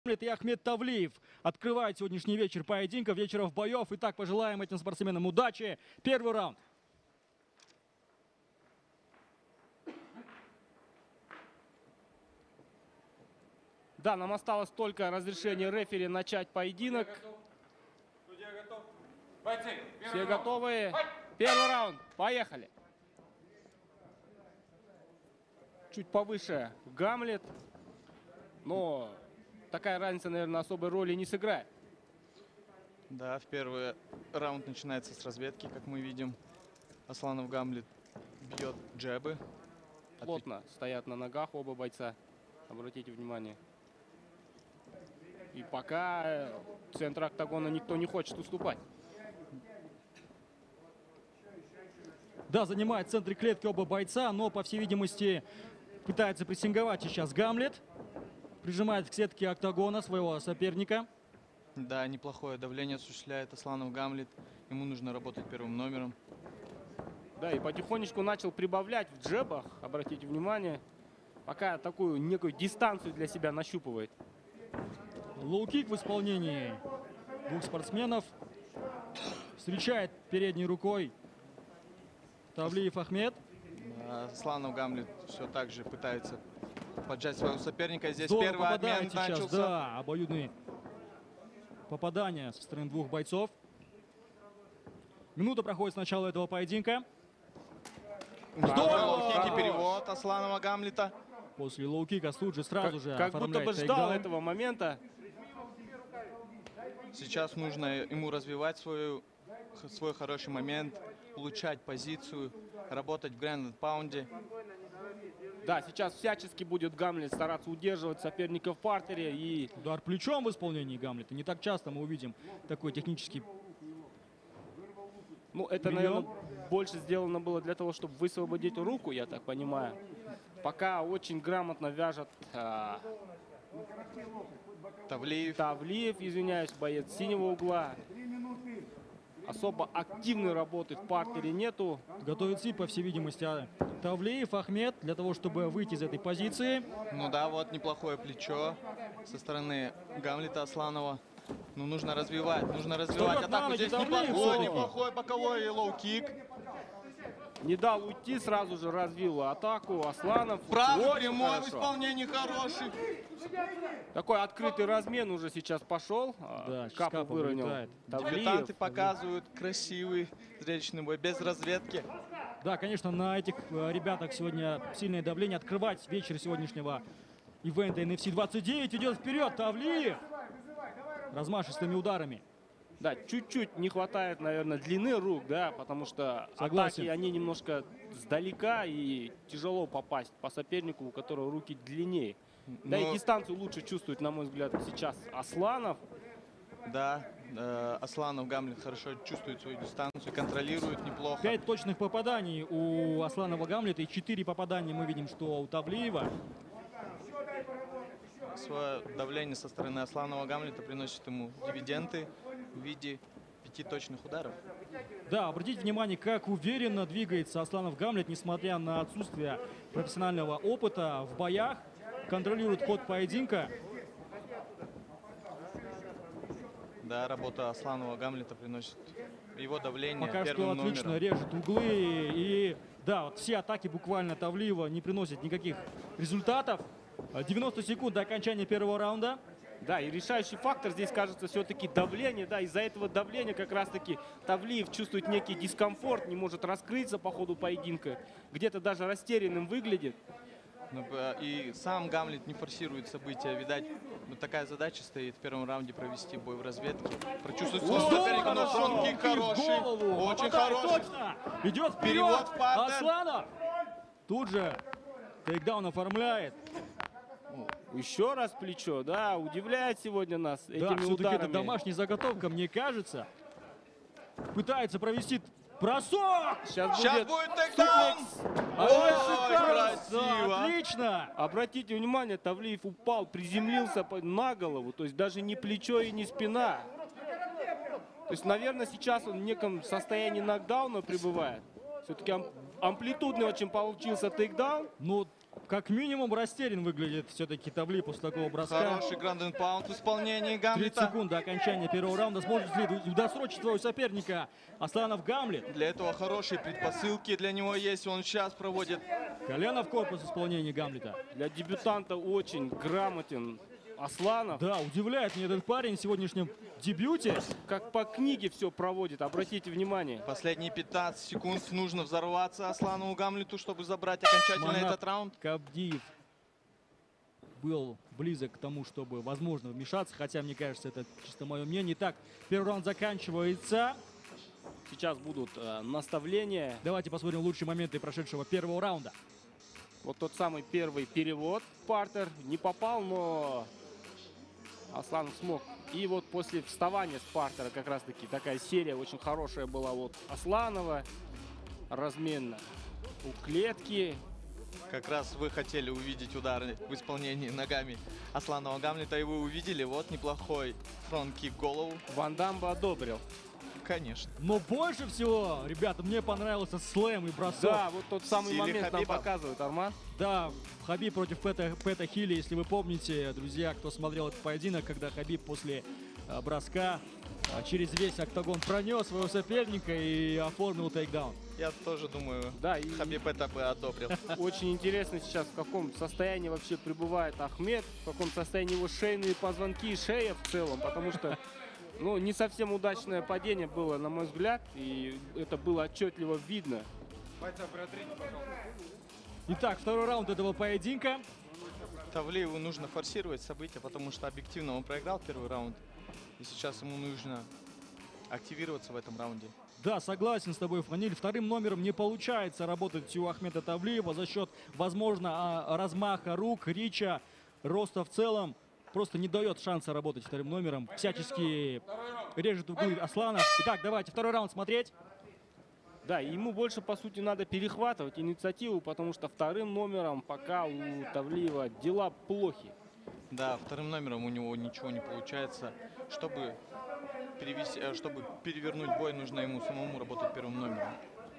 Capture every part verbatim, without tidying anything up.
И Ахмед Тавлиев открывает сегодняшний вечер поединков, вечеров боев. Итак, пожелаем этим спортсменам удачи. Первый раунд. Да, нам осталось только разрешение рефери начать поединок. Все готовы? Первый раунд. Поехали. Чуть повыше Гамлет. Но такая разница, наверное, особой роли не сыграет. Да, в первый раунд начинается с разведки, как мы видим. Асланов Гамлет бьет джебы. Плотно стоят на ногах оба бойца. Обратите внимание. И пока в центр октагона никто не хочет уступать. Да, занимает в центре клетки оба бойца, но, по всей видимости, пытается прессинговать сейчас Гамлет. Прижимает к сетке октагона своего соперника. Да, неплохое давление осуществляет Асланов Гамлет. Ему нужно работать первым номером. Да, и потихонечку начал прибавлять в джебах, обратите внимание. Пока такую некую дистанцию для себя нащупывает. Лоу-кик в исполнении двух спортсменов. Встречает передней рукой Тавлиев Ахмед. Асланов Гамлет все так же пытается поджать своего соперника. Здесь Здорово первый обмен сейчас, начался. да, обоюдные попадания со стороны двух бойцов. Минута проходит с начала этого поединка. Здорово! Лоу-кик и перевод Асланова Гамлета. После лоу-кика тут же сразу Как, же как будто бы ждал тейкдаун. этого момента. Сейчас нужно ему развивать свою, свой хороший момент, улучшать позицию, работать в гранд-паунде. Да, сейчас всячески будет Гамлет стараться удерживать соперника в партере. И Удар плечом в исполнении Гамлета. Не так часто мы увидим такой технический ну, это, прием. наверное, больше сделано было для того, чтобы высвободить руку, я так понимаю. Пока очень грамотно вяжет а, Тавлиев. Тавлиев, извиняюсь, боец синего угла. Особо активной работы в партере нету. Готовит сид, по всей видимости, а Тавлиев Ахмед для того, чтобы выйти из этой позиции. Ну да, вот неплохое плечо со стороны Гамлета Асланова. Ну, нужно развивать, нужно развивать Встает на атаку. ноги Здесь Тавлиев. неплохой, неплохой боковой лоу-кик. Не дал уйти, сразу же развил атаку. Асланов. Правый Очень прямой в хорошо. исполнении хороший. Такой открытый размен уже сейчас пошел. Да, сейчас Капу Капа выронил. вылетает. Тавлиев. Дебютанты показывают красивый зрелищный бой, без разведки. Да, конечно, на этих э, ребятах сегодня сильное давление. Открывать вечер сегодняшнего ивента эн эф си двадцать девять. Идет вперед Тавлиев размашистыми ударами. Да, чуть-чуть не хватает, наверное, длины рук, да, потому что Согласен. атаки, они немножко сдалека и тяжело попасть по сопернику, у которого руки длиннее. Да Но- и дистанцию лучше чувствует, на мой взгляд, сейчас Асланов. Да, э, Асланов Гамлет хорошо чувствует свою дистанцию, контролирует неплохо. Пять точных попаданий у Асланова Гамлета и четыре попадания мы видим, что у Тавлиева. Свое давление со стороны Асланова Гамлета приносит ему дивиденды в виде пяти точных ударов. Да, обратите внимание, как уверенно двигается Асланов Гамлет, несмотря на отсутствие профессионального опыта в боях. Контролирует ход поединка. Да, работа Асланова Гамлета приносит его давление Пока что первым отлично номером. режет углы. И да, вот все атаки буквально Тавлиева не приносят никаких результатов. девяносто секунд до окончания первого раунда. Да, и решающий фактор здесь, кажется, все-таки давление. Да, из-за этого давления как раз-таки Тавлиев чувствует некий дискомфорт, не может раскрыться по ходу поединка. Где-то даже растерянным выглядит. Ну, э, И сам Гамлет не форсирует события. Видать, вот такая задача стоит в первом раунде провести бой в разведке. Прочувствовать своего Здорово! соперника, но фронт-кик В хороший. голову! Очень Попадает хороший. точно! Идет вперед! Перевод в партер. Асланов! Тут же тейкдаун оформляет. Еще раз плечо, да, удивляет сегодня нас Да, этими все-таки это ударами. домашняя заготовка, мне кажется. Пытается провести бросок! Сейчас, Сейчас будет будет тейкдаун. Ой, Ой, шикарно! красиво. Да, отлично! Обратите внимание, Тавлиев упал, приземлился по- на голову, то есть даже не плечо и не спина. То есть, наверное, сейчас он в неком состоянии нокдауна пребывает. Все-таки ам- амплитудный очень получился тейкдаун. Ну, как минимум растерян выглядит все-таки Тавлиев после такого броска. Хороший гранд энд паунд в исполнении тридцать Гамлета. секунд до окончания первого раунда. Сможет ли удосрочить своего соперника Асланов Гамлет? Для этого хорошие предпосылки для него есть. Он сейчас проводит. Колено в корпус в исполнении Гамлета. Для дебютанта очень грамотен Асланов. Да, удивляет меня этот парень в сегодняшнем дебюте. Как по книге все проводит, обратите внимание. Последние пятнадцать секунд нужно взорваться Асланову Гамлету, чтобы забрать окончательно Манап этот раунд. Кабдиев был близок к тому, чтобы, возможно, вмешаться. Хотя, мне кажется, это чисто мое мнение. Итак, первый раунд заканчивается. Сейчас будут э, наставления. Давайте посмотрим лучшие моменты прошедшего первого раунда. Вот тот самый первый перевод в партер. Не попал, но Асланов смог. И вот после вставания с партера как раз-таки такая серия очень хорошая была вот Асланова. Размен у клетки. Как раз вы хотели увидеть удары в исполнении ногами Асланова Гамлета, и вы увидели. Вот неплохой фронт-кик в голову. Ван Дам бы одобрил. Конечно. Но больше всего, ребята, мне понравился слэм и бросок. Да, вот тот самый стиле момент нам Хабиба. показывает Арман. Да, Хабиб против Пэта, Пэта Хилли, если вы помните, друзья, кто смотрел этот поединок, когда Хабиб после э, броска э, через весь октагон пронес своего соперника и оформил тейкдаун. Я тоже думаю, Да, и Хабиб это бы одобрил. очень интересно сейчас, в каком состоянии вообще пребывает Ахмед, в каком состоянии его шейные позвонки и шея в целом, потому что ну, не совсем удачное падение было, на мой взгляд, и это было отчетливо видно. Итак, второй раунд этого поединка. Тавлиеву нужно форсировать события, потому что объективно он проиграл первый раунд. И сейчас ему нужно активироваться в этом раунде. Да, согласен с тобой, Фаниль. Вторым номером не получается работать у Ахмеда Тавлиева за счет, возможно, а, размаха рук, рича, роста в целом. Просто не дает шанса работать вторым номером. Всячески режет углы Асланов. Итак, давайте второй раунд смотреть. Да, ему больше, по сути, надо перехватывать инициативу, потому что вторым номером пока у Тавлиева дела плохи. Да, вторым номером у него ничего не получается. Чтобы, перевести, э, чтобы перевернуть бой, нужно ему самому работать первым номером.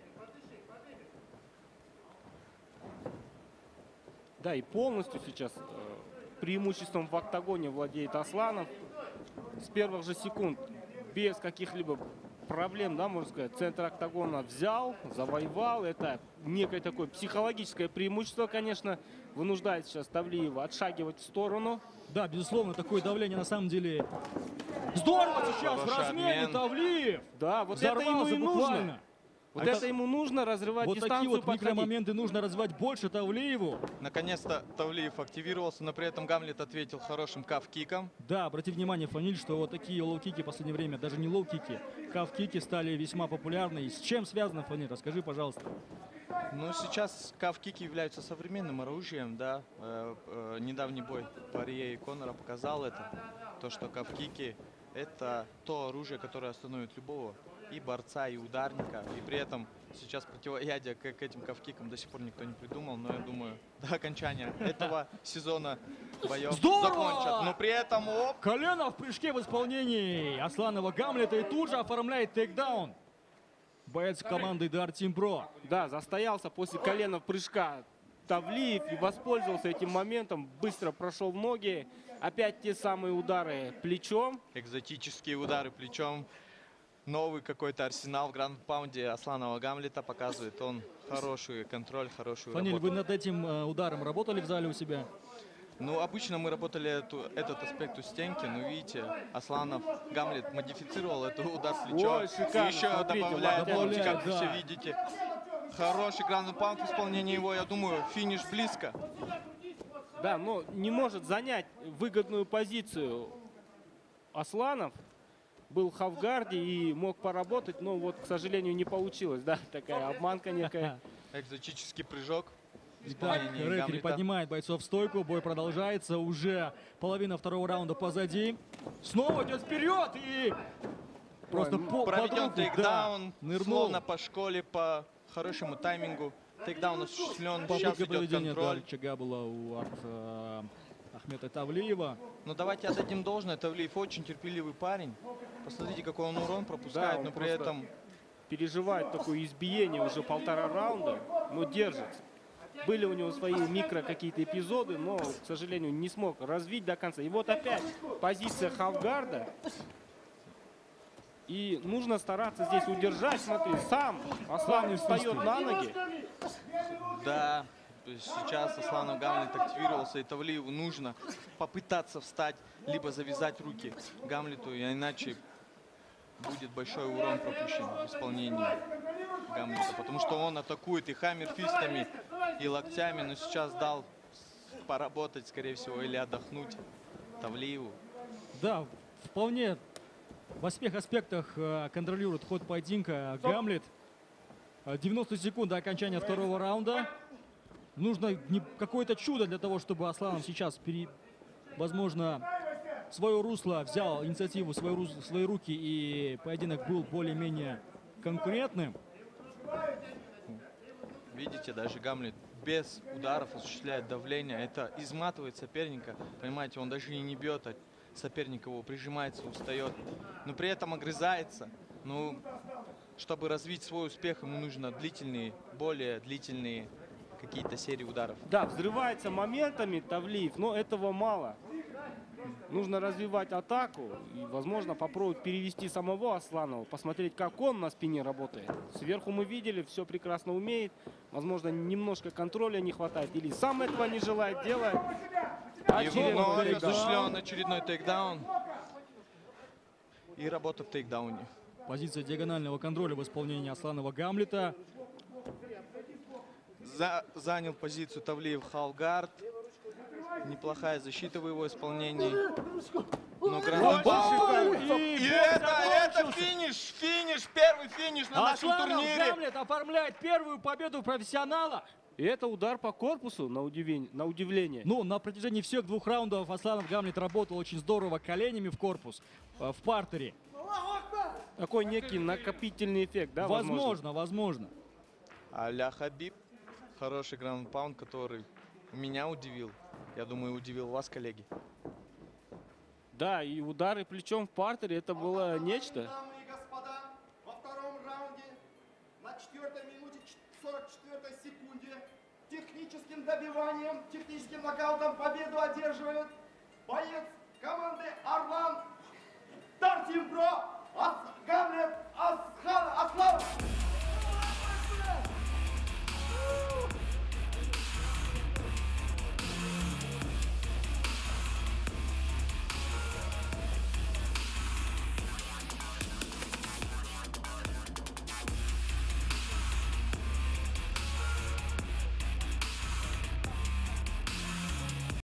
Да, и полностью сейчас э, преимуществом в октагоне владеет Асланов. С первых же секунд, без каких-либо проблем, да, можно сказать, центр октагона взял, завоевал. Это некое такое психологическое преимущество, конечно, вынуждает сейчас Тавлиева отшагивать в сторону. Да, безусловно, такое давление на самом деле здорово сейчас в Хороший размене обмен. Тавлиев. Да, вот это ему Взорвался и нужно. буквально. Вот А это это- ему нужно, разрывать Вот дистанцию, такие вот подходить. микромоменты нужно развивать больше Тавлиеву. Наконец-то Тавлиев активировался, но при этом Гамлет ответил хорошим кав-киком. Да, обрати внимание, Фаниль, что вот такие лоу-кики в последнее время, даже не лоу-кики, кав-кики стали весьма популярны. И с чем связано, Фаниль? Расскажи, пожалуйста. Ну, сейчас кав-кики являются современным оружием, да. Э, э, недавний бой Парье и Конора показал это. То, что кав-кики — это то оружие, которое остановит любого и борца, и ударника. И при этом сейчас противоядия к, к этим кав-кикам до сих пор никто не придумал. Но я думаю, до окончания этого сезона боев Здорово! закончат. Но при этом, оп, Колено в прыжке в исполнении Асланова Гамлета и тут же оформляет тейкдаун. Боец команды Dart Team Pro. Да, застоялся после колена прыжка Тавлиев и воспользовался этим моментом, быстро прошел в ноги. Опять те самые удары плечом. экзотические удары плечом. Новый какой-то арсенал в гранд-паунде Асланова Гамлета показывает. Он хороший контроль, хорошую Фаниль, работу. вы над этим э, ударом работали в зале у себя? Ну, обычно мы работали эту, этот аспект у стенки, но видите, Асланов Гамлет модифицировал этот удар плечом. Ой, шикарно, И еще смотрите, добавляет, добавляет, видите, как вы да. все видите. Хороший гранд-паунд в исполнении его, я думаю, финиш близко. Да, но не может занять выгодную позицию Асланов. Был в хавгарде и мог поработать, но вот, к сожалению, не получилось. Да, такая обманка некая. Экзотический прыжок. в Итак, исполнении рефери Гамлета. поднимает бойцов в стойку, бой продолжается, уже половина второго раунда позади. Снова идет вперед и просто Ой, по, под Проведен руку, да, тейкдаун, нырнул. словно по школе, по хорошему таймингу. Тейкдаун осуществлен, сейчас Попытка идет проведения контроль. дальчага была у Ар- э, Ахмеда Тавлиева. Но давайте отдадим должное, Тавлиев очень терпеливый парень. Посмотрите, какой он урон пропускает, Да, он но при просто этом Переживает такое избиение уже полтора раунда, но держится. Были у него свои микро какие-то эпизоды, но, к сожалению, не смог развить до конца. И вот опять позиция халфгарда. И нужно стараться здесь удержать. Смотри, сам Аслан не встает на ноги. Да, то есть сейчас Асланов Гамлет активировался, и Тавлиеву нужно попытаться встать, либо завязать руки Гамлету, и иначе будет большой урон пропущен в исполнении Гамлета, потому что он атакует и хаммерфистами, и локтями, но сейчас дал поработать, скорее всего, или отдохнуть Тавлиеву. Да, вполне во всех аспектах э, контролирует ход поединка Гамлет. Э, девяносто секунд до окончания второго раунда. Нужно не- какое-то чудо для того, чтобы Асланов сейчас, пере- возможно, в свое русло взял инициативу в свою рус- в свои руки, и поединок был более-менее конкурентным. Видите, даже Гамлет без ударов осуществляет давление. Это изматывает соперника. Понимаете, он даже и не бьет, а соперник его прижимается, устает. Но при этом огрызается. Ну, чтобы развить свой успех, ему нужно длительные, более длительные какие-то серии ударов. Да, взрывается моментами Тавлиев, но этого мало. Нужно развивать атаку и, возможно, попробовать перевести самого Асланова, посмотреть, как он на спине работает. Сверху мы видели, все прекрасно умеет. Возможно, немножко контроля не хватает или сам этого не желает делать. И Очередной вновь тейкдаун. осуществлен очередной тейкдаун. И работа в тейкдауне. Позиция диагонального контроля в исполнении Асланова Гамлета. За, занял позицию Тавлиев халфгард. Неплохая защита в его исполнении. Но гранд паунд. И И бой это, это закончился. финиш, финиш, первый финиш на нашем Асланов турнире. Гамлет оформляет первую победу профессионала. И это удар по корпусу, на удивление. На удивление. Ну, на протяжении всех двух раундов Асланов Гамлет работал очень здорово коленями в корпус, э, в партере. Такой некий накопительный эффект, да, возможно? Возможно, возможно. А-ля Хабиб. Хороший граунд-паунд, который меня удивил. Я думаю, удивил вас, коллеги. Да, и удары плечом в партере, это было нечто. Дамы и господа, во втором раунде на четвертой минуте сорок четвёртой секунде техническим добиванием, техническим нокаутом победу одерживает боец команды Орлан Тартим Про Ас- Гамлет Асхан Асланов.